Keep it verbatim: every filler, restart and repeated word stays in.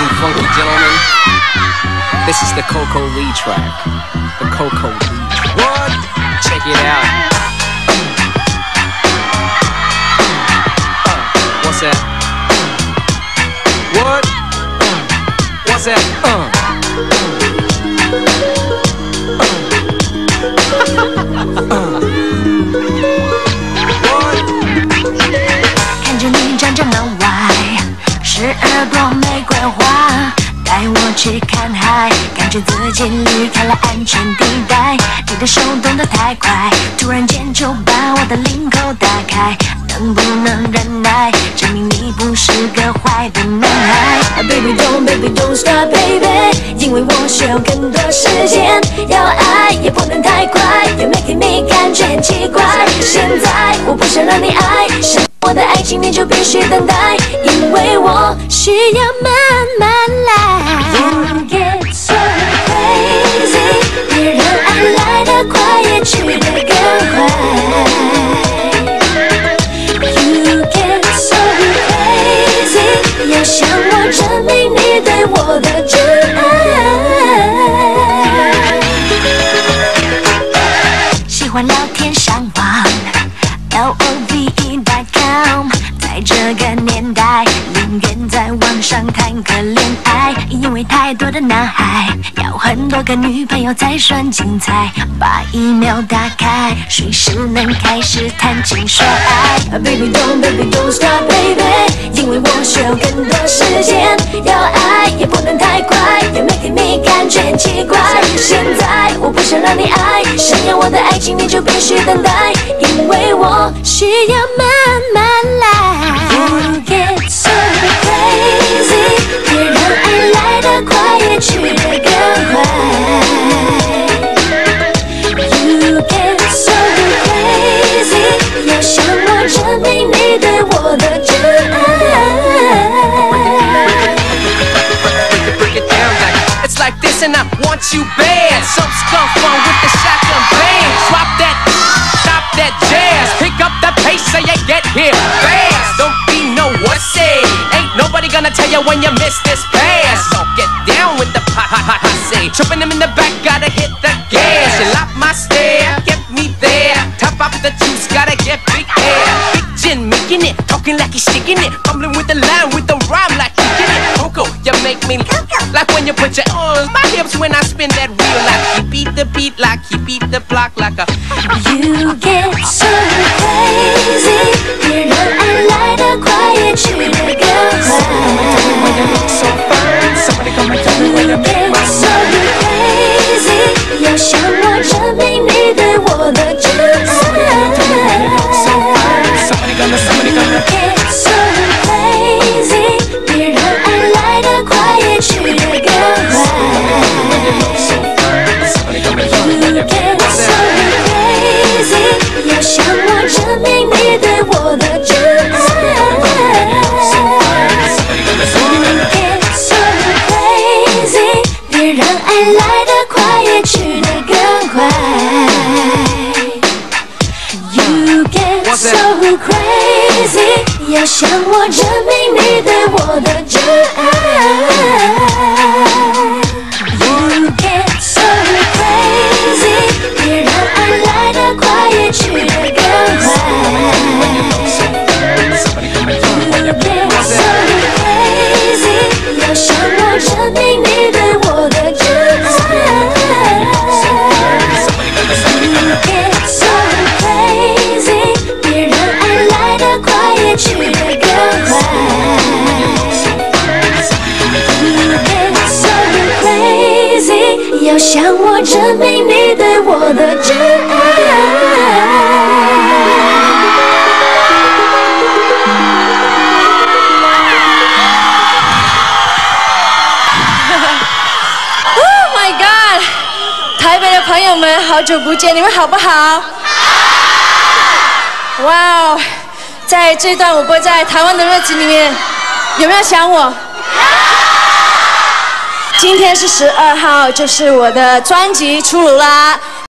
and funky gentlemen, this is the Coco Lee track. The Coco Lee track. What? Check it out. Uh, what's that? What? What's that? Uh. uh. 看着你站在门外，十二朵玫瑰花，带我去看海，感觉自己离开了安全地带。你的手动得太快，突然间就把我的领口打开，能不能忍耐，证明你不是个坏的男孩。Baby don't, baby don't stop, baby， 因为我需要更多时间，要爱也不能太快 ，You making me 感觉很奇怪。现在我不想让你爱，想我的爱情你就必须等待，因为我需要慢慢来。You get so crazy， 别让爱来得快，也去得更快。You get so crazy， 要向我证明你对我的真爱。喜欢聊天上网 ，L O V E dot com， 在这个年代，宁愿在网上谈个恋爱，因为太多的男孩要很多个女朋友才算精彩。把 email 打开，随时能开始谈情说爱。Baby don't, baby don't stop, baby， 因为我需要更多时间，要爱也不能太快 ，You making me 感觉很奇怪。现在我不想让你爱，想要我的爱情你就必须等待，因为我需要慢慢来。You get so crazy， 别让爱来得快，也去得更快。You get so crazy， 要向我证明你对我的真爱。 It's like this and I want you bad. Some skunk fun with the shotgun band. Drop that, stop that jazz. Pick up the pace so you get here fast. Don't be no wussy. Ain't nobody gonna tell you when you miss this pass. So get down with the hot, hot, hot, hot say. Tripping them in the back, gotta hit the gas. You lock my stare, get me there. Top off the juice, gotta get big air. Big gin, making it, talking like he's sticking it. Fumbling with the line, with the rhyme like kicking it. Coco, you make me like when you put your arms, my hips when I spin that wheel. Like he beat the beat, like he beat the block like a. You get so crazy， 别让爱来得快，也去得更快。You get so crazy， 要向我证明你对我的真爱。You get so crazy， 别让爱来得快，也去得更快。You get so crazy， 要向我证明你对我的真爱。You get so crazy， 别让爱来得快，也去得更快。You get so crazy， 要向我证明你对我的真爱。You get so crazy， 别让爱来得快，也去得更快。You get so crazy， 要向我证明你对我的真爱。You get so crazy， 别让爱来得快，也去得更快。You get so crazy， 要向我证明你对我的真爱。 Oh my god！ 台北的朋友们，好久不见，你们好不好？哇哦！在这段我播在台湾的日子里面，有没有想我？今天是十二号，就是我的专辑出炉啦。